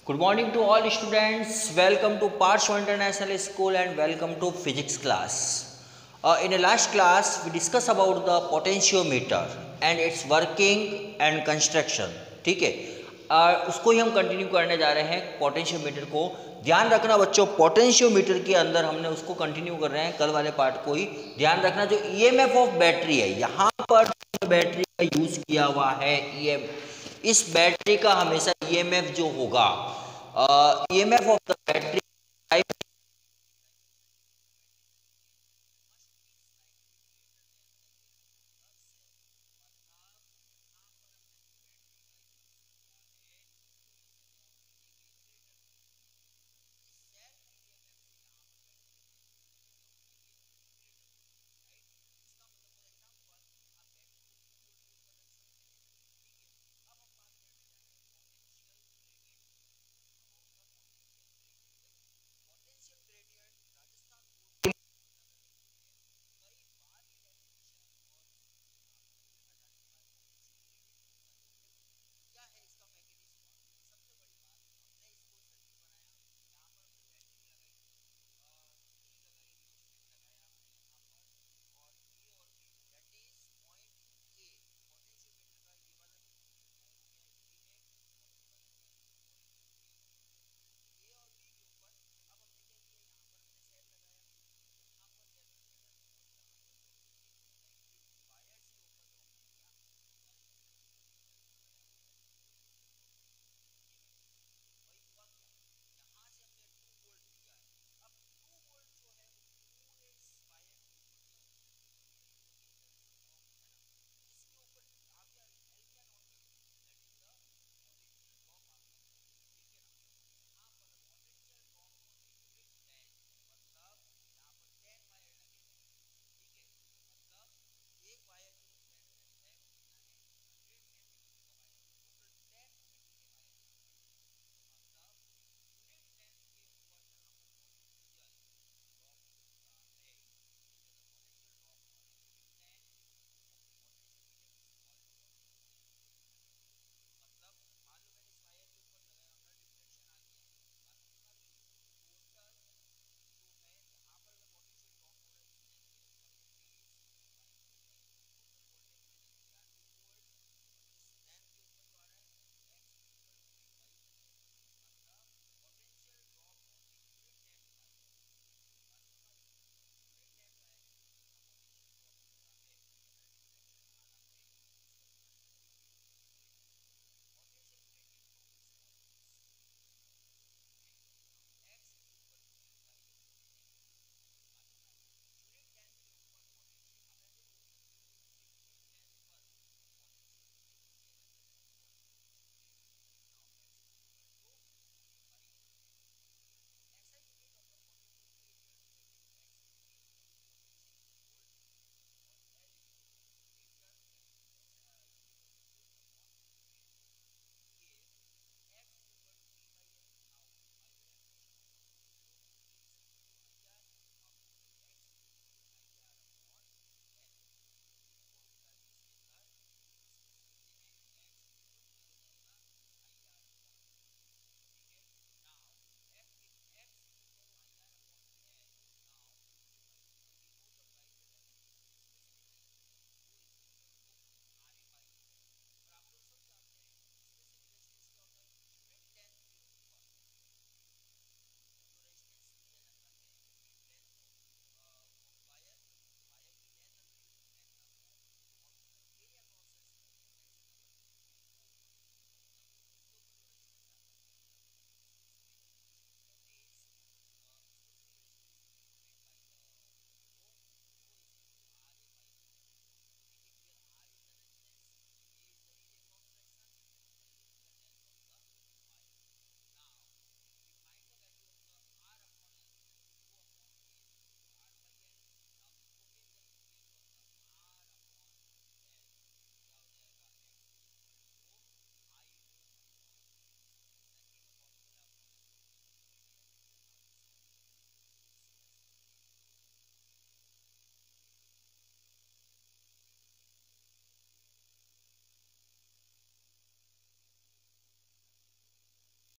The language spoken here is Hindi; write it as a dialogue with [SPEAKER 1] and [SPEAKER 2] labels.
[SPEAKER 1] Good morning to all students. Welcome to Parsho International School and welcome to physics class. In the last class, we discussed about the potentiometer and its working and construction. ठीक है, उसको ही हम कंटिन्यू करने जा रहे हैं पोटेंशियोमीटर को. ध्यान रखना बच्चों, पोटेंशियोमीटर के अंदर हमने उसको कंटिन्यू कर रहे हैं, कल वाले पार्ट को ही. ध्यान रखना जो ईएमएफ ऑफ बैटरी है, यहाँ पर बैटरी का यूज किया हुआ है इस बैटरी का हमेशा ईएमएफ जो होगा, ईएमएफ ऑफ द बैटरी